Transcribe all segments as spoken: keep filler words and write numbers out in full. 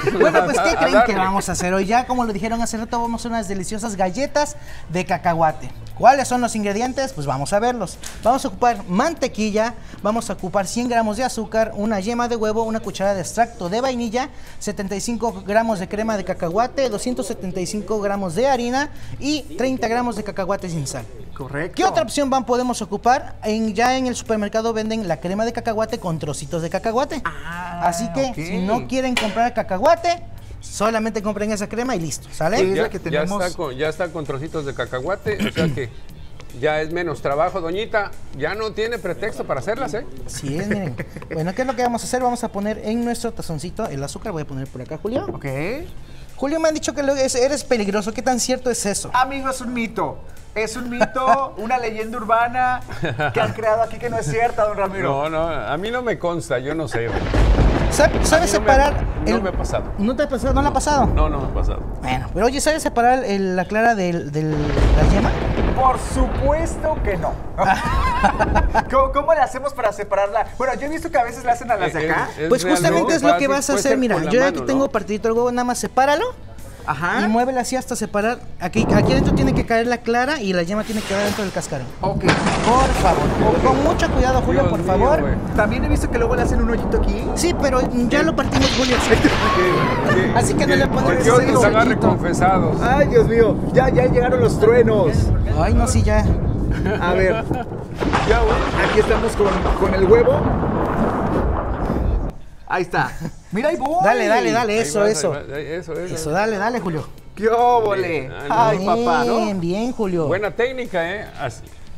Bueno, pues ¿qué creen que vamos a hacer hoy? Ya como lo dijeron hace rato, vamos a hacer unas deliciosas galletas de cacahuate. ¿Cuáles son los ingredientes? Pues vamos a verlos. Vamos a ocupar mantequilla, vamos a ocupar cien gramos de azúcar, una yema de huevo, una cucharada de extracto de vainilla, setenta y cinco gramos de crema de cacahuate, doscientos setenta y cinco gramos de harina y treinta gramos de cacahuate sin sal. Correcto. ¿Qué otra opción van, podemos ocupar? En, ya en el supermercado venden la crema de cacahuate con trocitos de cacahuate. Ah, Así que ok. si no quieren comprar cacahuate, solamente compren esa crema y listo, ¿sale? Sí. Ya, la que tenemos- ya, está con, ya está con trocitos de cacahuate, o sea que ya es menos trabajo, doñita. Ya no tiene pretexto para hacerlas, ¿eh? Sí, es, miren. Bueno, ¿qué es lo que vamos a hacer? Vamos a poner en nuestro tazoncito el azúcar. Voy a poner por acá, Julio. Ok. Julio, me han dicho que lo- es- eres peligroso. ¿Qué tan cierto es eso? Amigo, es un mito. Es un mito, una leyenda urbana que han creado aquí que no es cierta, don Ramiro. No, no, a mí no me consta, yo no sé. ¿Sabe- ¿Sabes A mí no me- separar? no me ha pasado. ¿No te ha pasado? ¿No, le ha pasado? No, no me ha pasado. Bueno, pero oye, ¿sabes separar el- la clara del- del- la yema? Por supuesto que no. ¿Cómo, cómo le hacemos para separarla? Bueno, yo he visto que a veces la hacen a las de Es- acá. es Pues justamente realmente es lo que fácil, vas a puede hacer. ser Mira, con la yo ya mano, aquí tengo ¿no? partidito el huevo, nada más sepáralo. Ajá. Y muévela así hasta separar. Aquí, aquí adentro tiene que caer la clara y la yema tiene que quedar dentro del cascarón. Ok. Por favor, con, con mucho cuidado, Julio, Dios por mío, favor. güey. También he visto que luego le hacen un hoyito aquí. Sí, pero ya lo partimos, Julio. Así que no le podemos Que Dios hacer nos un agarre hoyito. confesados. Ay, Dios mío. Ya, ya llegaron los truenos. Ay, no, sí, ya. A ver, Ya, güey. aquí estamos con, con el huevo. Ahí está. Mira, ahí voy. Dale, dale, dale, Ahí eso, vas, eso. ahí vas, Eso, eso. Eso, dale, dale, Julio. ¡Qué óvole! Bien, Ay, Bien, papá, ¿no? bien, Julio. Buena técnica, ¿eh? Así,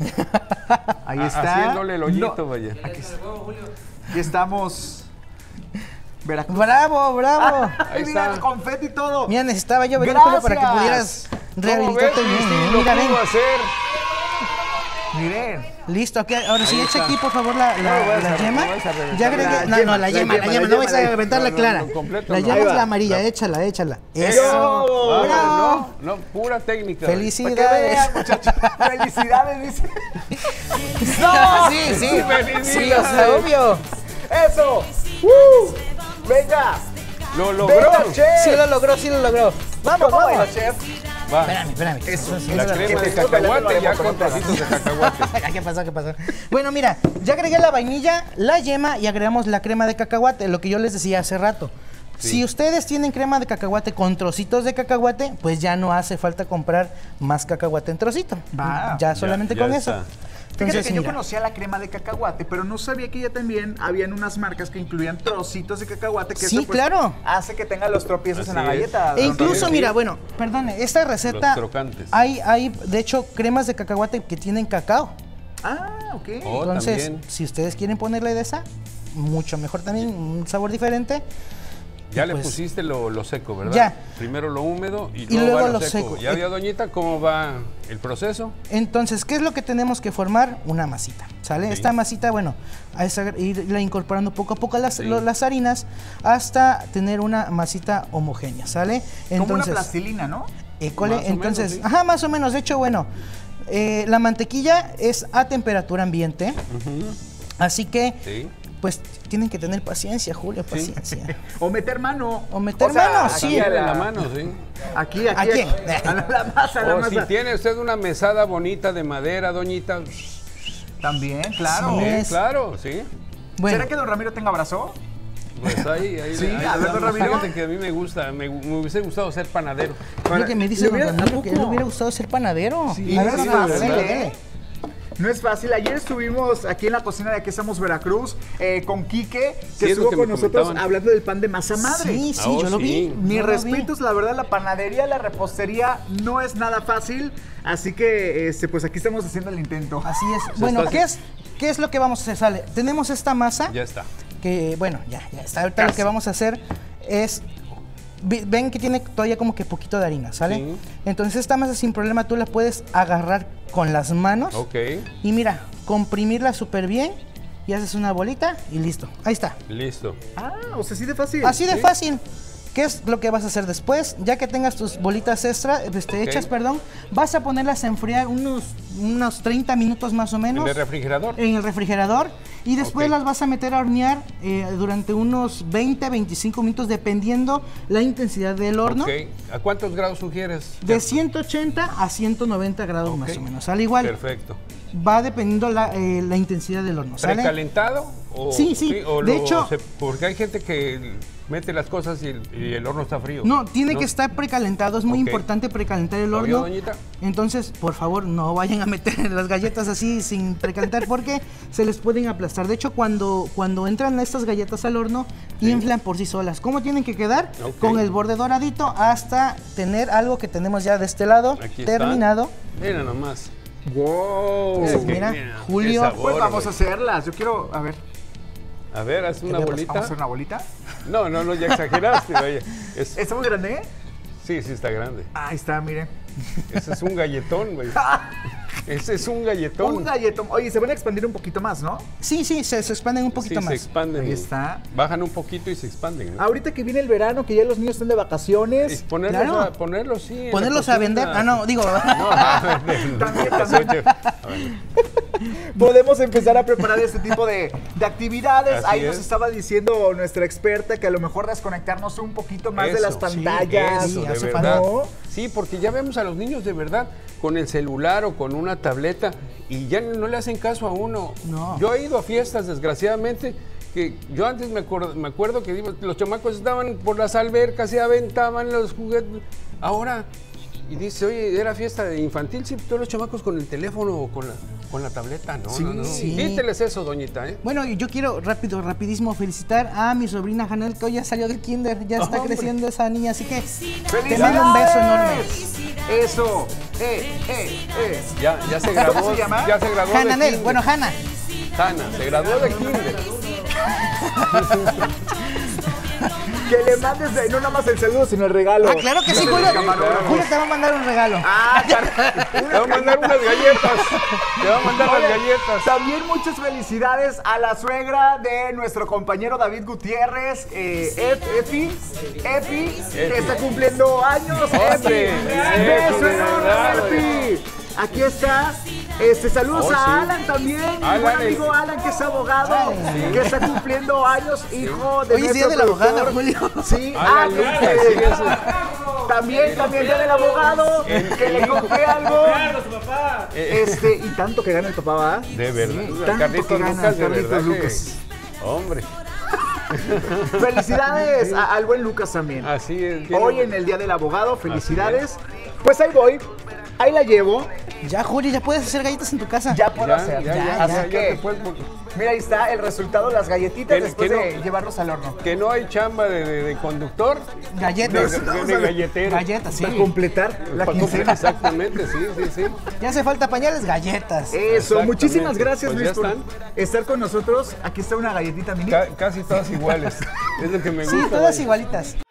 Ahí a- está. haciéndole el hoyito, No, vaya. aquí estamos. Veracruz. Bravo, bravo. Ay, Ahí mira está. el confeti y todo. Mira, necesitaba yo venir, Julio, para que Gracias. pudieras ¿Cómo rehabilitarte ves? bien. Sí, ¿eh? lo Mira, ven. pudo hacer. Miren. Listo, ok, ahora sí, Ahí echa está. aquí, por favor, la, la, No, vas la a- yema. vas a reventar Ya la agregué. No, yema, no, la la yema, la yema, yema. la No vais yema, a la- reventar la no, clara. no, completo, La no. yema Ahí es va. la amarilla, No. échala, échala. Eso. Eso. Ah, Bravo. no, no, pura técnica. Para que Felicidades. vean, muchachos. Felicidades, dice. No, sí, sí. felicidades. Sí, o sea, obvio. Eso. ¡Uh! Venga. Lo logró. Venga, chef. Sí lo logró, sí lo logró. Vamos, ¿Cómo baila, vamos. chef? Va. Espérame, espérame. Eso, Eso La es crema que de te estoy bailando cacahuate la ya boca, con boca. trocitos de cacahuate. ¿Qué pasó? ¿Qué pasó? Bueno, mira, ya agregué la vainilla, la yema y agregamos la crema de cacahuate, lo que yo les decía hace rato. Sí. Si ustedes tienen crema de cacahuate con trocitos de cacahuate, pues ya no hace falta comprar más cacahuate en trocito. Va. Ya solamente ya con está. eso. Fíjate Entonces, que yo mira, conocía la crema de cacahuate, pero no sabía que ya también habían unas marcas que incluían trocitos de cacahuate. Que Sí, eso, pues, claro. hace que tenga los tropiezos en la Así es. galleta. E don incluso, Ramiro. mira, bueno, perdone, esta receta Los crocantes. hay, hay, de hecho, cremas de cacahuate que tienen cacao. Ah, ok. Oh, Entonces, también. si ustedes quieren ponerle de esa, mucho mejor también, un sabor diferente. Ya Y le pues, pusiste lo, lo seco, ¿verdad? Ya. Primero lo húmedo y, Y luego, luego va lo lo seco. seco. ¿Ya vio, doñita, cómo va el proceso? Entonces, ¿qué es lo que tenemos que formar? Una masita, ¿sale? Sí. Esta masita, bueno, a esa- irla incorporando poco a poco las, Sí. lo- las harinas hasta tener una masita homogénea, ¿sale? Como una plastilina, ¿no? École, Más o entonces, menos, sí. ajá, más o menos. De hecho, bueno, eh, la mantequilla es a temperatura ambiente, así que, Sí. pues, tienen que tener paciencia, Julio, paciencia. O meter mano. O meter sea, mano, aquí sí. a En la mano, sí. Aquí, aquí. ¿A quién? A la, la masa, la O masa. si tiene usted una mesada bonita de madera, doñita. También, claro. Sí. eh, es. claro, sí. Bueno, ¿Será que don Ramiro tenga brazo? Pues ahí, ahí. Sí, ahí a ver, vamos. don Ramiro. Fíjate que a mí me gusta, me, me hubiese gustado ser panadero. lo que me dice ¿Le don hubiera- Ramiro ¿a que poco? le hubiera gustado ser panadero. Sí, A ver, sí, don de Ramiro, verdad, dele, ¿eh? dele. No es fácil. Ayer estuvimos aquí en la cocina de Aquí Estamos Veracruz eh, con Quique, que Sí, es lo estuvo que con me nosotros comentaban. hablando del pan de masa madre. Sí, sí, Ah, oh, yo lo sí. vi. Mis yo lo vi. respetos, la verdad, la panadería, la repostería no es nada fácil. Así que, este, pues aquí estamos haciendo el intento. Así es. Se Bueno, está ¿qué es, ¿qué es lo que vamos a hacer? Sale, tenemos esta masa Ya está. que, bueno, ya, ya está. Ahorita lo Casi. que vamos a hacer es, vi- ven que tiene todavía como que poquito de harina, ¿sale? Sí. Entonces esta masa sin problema tú la puedes agarrar con las manos Ok, y mira, comprimirla súper bien y haces una bolita y listo. Ahí está. listo. Ah, o sea, así de fácil. Así de Sí. fácil. ¿Qué es lo que vas a hacer después? Ya que tengas tus bolitas extra, este, Ok. hechas, perdón, vas a ponerlas a enfriar unos, unos treinta minutos más o menos. ¿En el refrigerador? En el refrigerador. Y después Ok. las vas a meter a hornear eh, durante unos veinte a veinticinco minutos, dependiendo la intensidad del horno. Ok. ¿A cuántos grados sugieres? De ciento ochenta a ciento noventa grados Ok. más o menos. Al igual, Perfecto. va dependiendo la, eh, la intensidad del horno. ¿Sale? ¿Precalentado? O, Sí, sí. o De lo- hecho- se- porque hay gente que mete las cosas y el, y el horno está frío. No, tiene que estar precalentado. Es muy Ok. importante precalentar el ¿Lo vio, horno. doñita? Entonces, por favor, no vayan a meter las galletas así sin precalentar porque se les pueden aplastar. De hecho, cuando, cuando entran estas galletas al horno, Sí. inflan por sí solas. ¿Cómo tienen que quedar? Ok. Con el borde doradito hasta tener algo que tenemos ya de este lado Aquí están. terminado. Mira nomás. ¡Wow! Entonces, Es que, mira, mira, Julio. qué sabor, Pues vamos güey. a hacerlas. Yo quiero, a ver. A ver, haz una le bolita. ¿Vamos a hacer una bolita? No, no, no, ya exageraste. Vaya. Es- ¿Está muy grande? sí, sí está grande. Ahí está, miren. Ese es un galletón, güey. Ese es un galletón. Un galletón. Oye, se van a expandir un poquito más, ¿no? Sí, sí, se, se expanden un poquito sí, más. se expanden. Ahí y está. Bajan un poquito y se expanden. ¿no? Ahorita que viene el verano, que ya los niños están de Y vacaciones. ponerlos, claro. a, ponerlos, sí. en la Ponerlos a cocina. vender. Ah, no, digo. No, a ver, También, no, también. soy chef. A ver. Podemos empezar a preparar este tipo de, de actividades. Así Ahí nos es. estaba diciendo nuestra experta que a lo mejor desconectarnos un poquito más de Eso, las sí, pantallas. Eso, de hace verdad. ¿no? Sí, porque ya vemos a los niños de verdad con el celular o con una tableta y ya no le hacen caso a uno. No. Yo he ido a fiestas, desgraciadamente, que yo antes me acuerdo, me acuerdo que digo, los chamacos estaban por las albercas y aventaban los juguetes. Ahora, y dice, oye, era fiesta infantil, sí, todos los chamacos con el teléfono o con la, con la tableta, no, Sí, no, no. sí. Quíteles eso, doñita, ¿eh? Bueno, y yo quiero rápido, rapidísimo felicitar a mi sobrina Janel, que hoy ya salió del kinder, ya está Hombre. creciendo esa niña, así que te ¡Felicidades! mando un beso enorme. Eso. Eh, eh, eh. Ya, ya se graduó, ¿Cómo se llama? ya se graduó de Hananel, kinder. bueno, Hanna. Hanna, se graduó de kinder. Que le mandes eh, no nada más el saludo, sino el regalo. Ah, claro que sí, Dice Julio. el camarógrafo. Julio te va a mandar un regalo. Ah, caray. Te va a mandar unas galletas. Te va a mandar Oye, las galletas. También muchas felicidades a la suegra de nuestro compañero David Gutiérrez, eh, Ef- Efi, Efi, que está cumpliendo años. ¡Hombre! Efi, Eso, beso de enorme, verdad, Efi. Aquí está. Este, saludos Oh, a sí. Alan también, mi Alan, buen el- amigo Alan, que es abogado, Sí. que está cumpliendo años, hijo de Hoy es nuestro día del abogado, productor. Julio. Sí, Alan ah, Lucas, que- sí, eso. También, también día del abogado, que le compré algo. Este, y tanto que gana el papá, ¿va? De verdad. tanto Carlitos que gana Lucas, de Carlitos verdad. que- Lucas. Hombre, Felicidades a- al buen Lucas también. así es. Hoy en el Día del Abogado, felicidades. Pues ahí voy, ahí la llevo, Ya, Julio, ya puedes hacer galletas en tu casa. ya puedo Ya, hacer. ya, ya, Así ya, ya que, te puedes mon- mira, ahí está el resultado, las galletitas Que- después que no- de llevarlos al horno. Que no hay chamba de, de- de conductor, de, Galletas. de- de galletero. Galletas, sí. Para completar la Para comprar- quincena. Exactamente, sí, sí, sí. Ya hace falta pañales, galletas. Eso, Exactamente. muchísimas gracias Pues Luis ya por están. estar con nosotros. Aquí está una galletita mini. Ca- casi todas iguales. Es lo que me gusta. Sí, todas vaya. igualitas.